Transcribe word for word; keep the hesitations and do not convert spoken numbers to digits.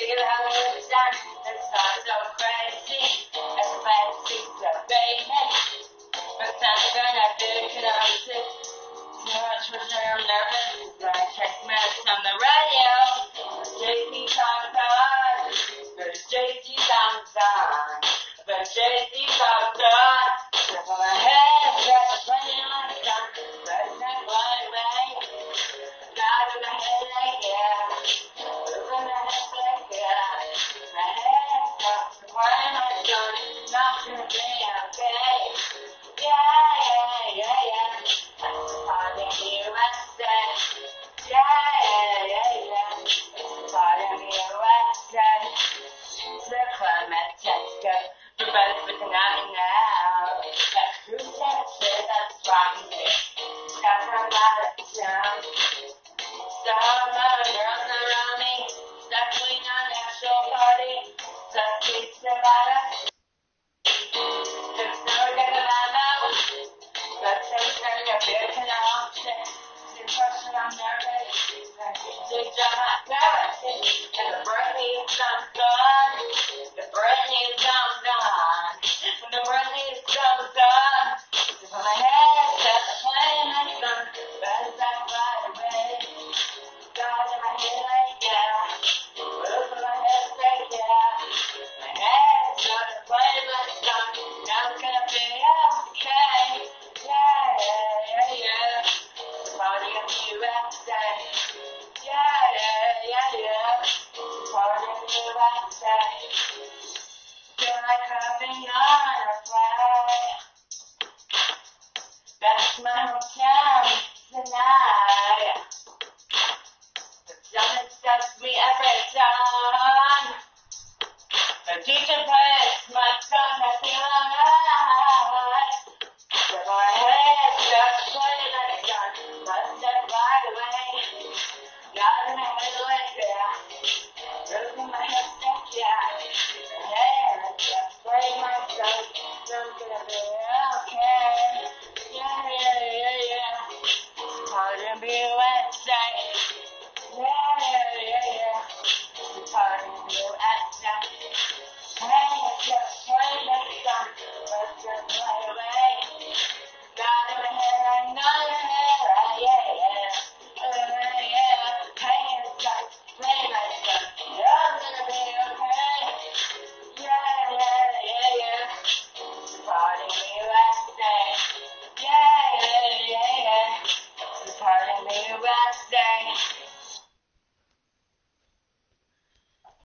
Sick of how it's done. It's not so crazy. As a bad thing to baby. But that's when I feel connected. Too much for sure I'm nervous. I check minutes on the radio. J C comes on. There's J C comes on. But J C comes on. Step on my head. That's playing on the sun. But it's not going away. God with a headache, yeah. Losing a headache, yeah. My head's up. Why am I done? Not gonna be okay. Yeah, yeah, yeah, yeah. Part of the U S A. Yeah, yeah, yeah, yeah. Part of the U S A. The climate test go. We're both looking at me now. But who can't say that's wrong? Got from out of town. Some other girls around me. Definitely not an actual party. Just keeps about us. There's no getting that out. But things are a bit of an option. The impression I'm nervous. I keep to jump my parents. And the Britney comes on. The Britney comes on. And the Britney comes on. Just on my head, set the plane and sun. Better that right away. God in my head like yeah. Roof in my head like yeah. My head's got the plane like sun. Now it's gonna be okay. Yeah, yeah, yeah, yeah. The party in the U S A. Yeah, yeah, yeah, yeah. The party in the U S A. Feel like hopping on a flight. That's my hometown tonight. The sun sets me every time. The teacher plays my song, I feel alright. So my head starts playing like a gun. Let's step right away. Got in my head like that. Losing my head stuck, yeah. My head starts playing my song. So I'm gonna be okay. Yeah, yeah, yeah, yeah. Part of the U S A. Yeah, yeah, yeah, yeah. Part of the U S A.